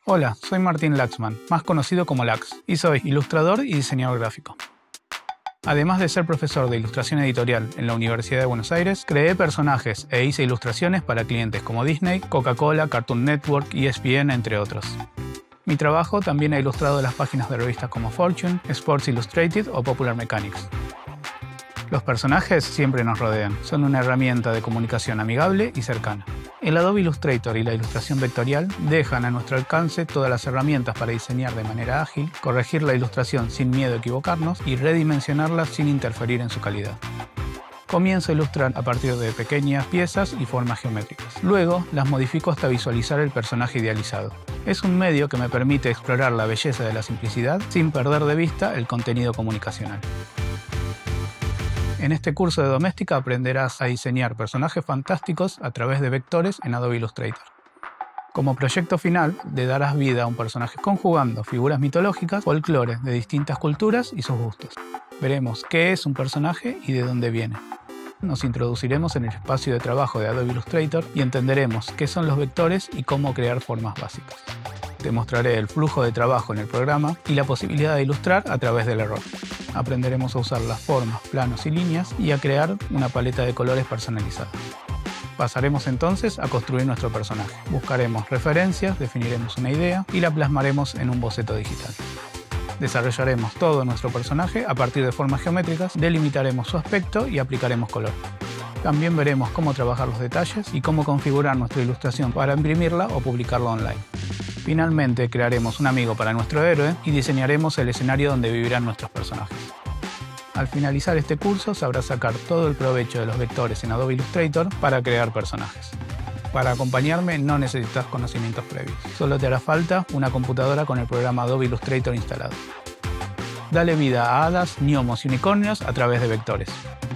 Hola, soy Martín Laxman, más conocido como Lax, y soy ilustrador y diseñador gráfico. Además de ser profesor de ilustración editorial en la Universidad de Buenos Aires, creé personajes e hice ilustraciones para clientes como Disney, Coca-Cola, Cartoon Network, ESPN, entre otros. Mi trabajo también ha ilustrado las páginas de revistas como Fortune, Sports Illustrated o Popular Mechanics. Los personajes siempre nos rodean, son una herramienta de comunicación amigable y cercana. El Adobe Illustrator y la ilustración vectorial dejan a nuestro alcance todas las herramientas para diseñar de manera ágil, corregir la ilustración sin miedo a equivocarnos y redimensionarla sin interferir en su calidad. Comienzo a ilustrar a partir de pequeñas piezas y formas geométricas. Luego las modifico hasta visualizar el personaje idealizado. Es un medio que me permite explorar la belleza de la simplicidad sin perder de vista el contenido comunicacional. En este curso de doméstica aprenderás a diseñar personajes fantásticos a través de vectores en Adobe Illustrator. Como proyecto final, le darás vida a un personaje conjugando figuras mitológicas, folclore de distintas culturas y sus gustos. Veremos qué es un personaje y de dónde viene. Nos introduciremos en el espacio de trabajo de Adobe Illustrator y entenderemos qué son los vectores y cómo crear formas básicas. Te mostraré el flujo de trabajo en el programa y la posibilidad de ilustrar a través del error. Aprenderemos a usar las formas, planos y líneas y a crear una paleta de colores personalizada. Pasaremos entonces a construir nuestro personaje. Buscaremos referencias, definiremos una idea y la plasmaremos en un boceto digital. Desarrollaremos todo nuestro personaje a partir de formas geométricas, delimitaremos su aspecto y aplicaremos color. También veremos cómo trabajar los detalles y cómo configurar nuestra ilustración para imprimirla o publicarla online. Finalmente crearemos un amigo para nuestro héroe y diseñaremos el escenario donde vivirán nuestros personajes. Al finalizar este curso sabrás sacar todo el provecho de los vectores en Adobe Illustrator para crear personajes. Para acompañarme no necesitas conocimientos previos, solo te hará falta una computadora con el programa Adobe Illustrator instalado. Dale vida a hadas, gnomos y unicornios a través de vectores.